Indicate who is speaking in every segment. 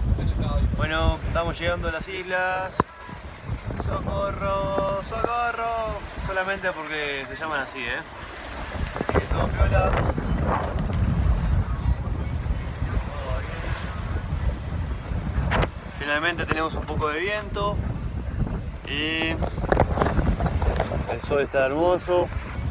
Speaker 1: Bueno, estamos llegando a las islas. ¡Socorro! ¡Socorro! Solamente porque se llaman así, Así que todo piola. Finalmente tenemos un poco de viento y el sol está hermoso.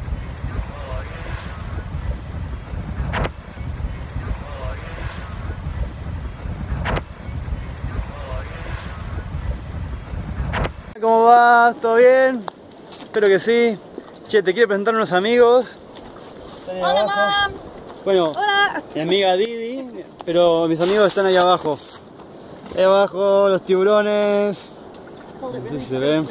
Speaker 1: ¿Cómo va? ¿Todo bien? Espero que sí. Che, te quiero presentar unos amigos.
Speaker 2: Hola, mam.
Speaker 1: Bueno,
Speaker 2: Hola.
Speaker 1: mi amiga Didi, pero mis amigos están ahí abajo. Ahí abajo, los tiburones. No sé si se ven.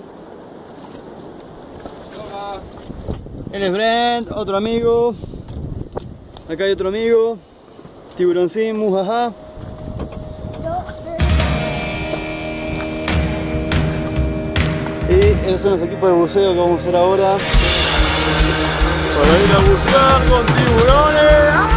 Speaker 1: Él es Brent, otro amigo. Acá hay otro amigo. Tiburoncín, mujaja. Y esos son los equipos de buceo que vamos a hacer ahora. Para ir a bucear con tiburones. ¡Ah!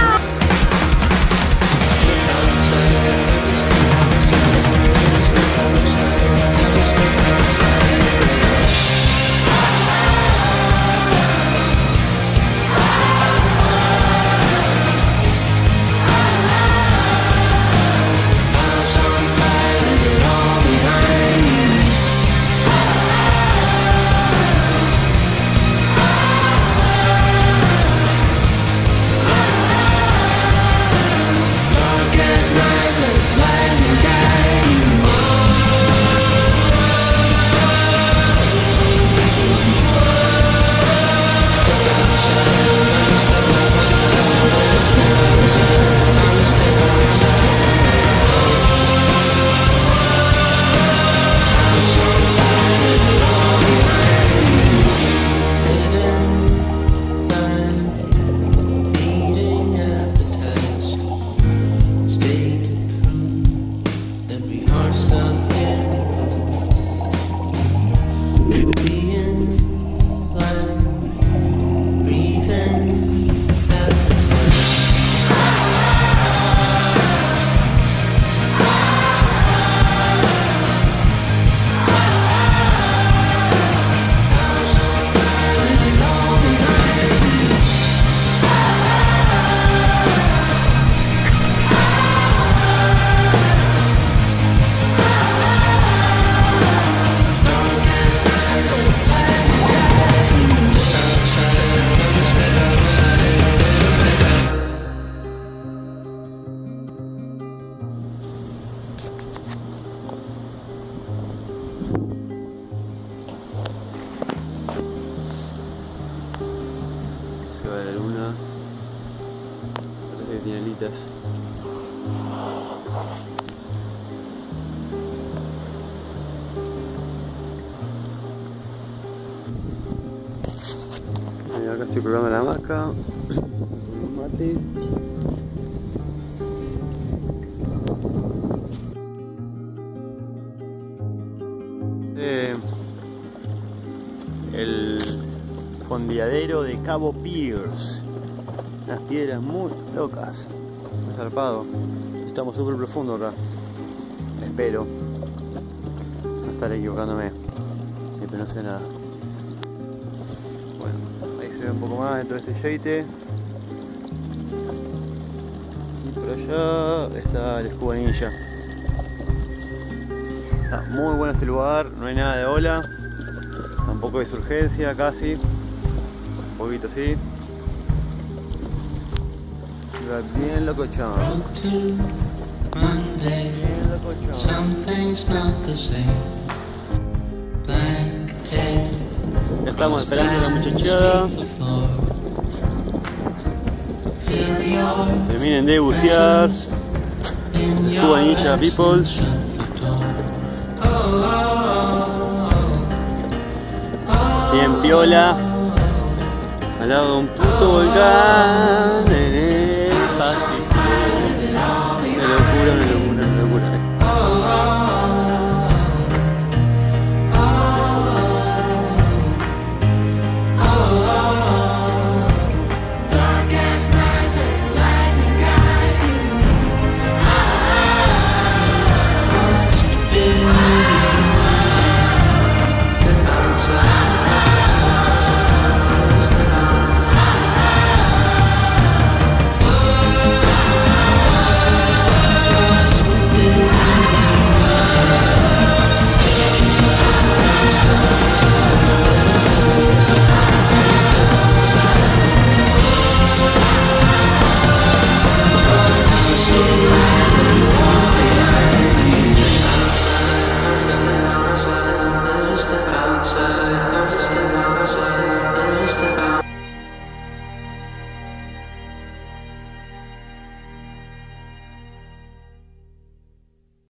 Speaker 1: Se va la luna. Parece que tiene alitas. Acá estoy probando la hamaca. Un mate. El fondeadero de Cabo Pierce. Unas piedras muy locas. Muy zarpado. Estamos súper profundo acá. Espero no estar equivocándome. Pero no sé nada. Bueno, ahí se ve un poco más dentro de este yeite. Y por allá está el Scuba Ninja. Está muy bueno este lugar, no hay nada de ola. Tampoco hay surgencia, casi. Un poquito sí. Bien locochón. Bien locochón. Ya estamos esperando a la muchachada. Terminen de bucear. Scuba Ninja Peoples. Bien piola. Al lado de un puto volcán.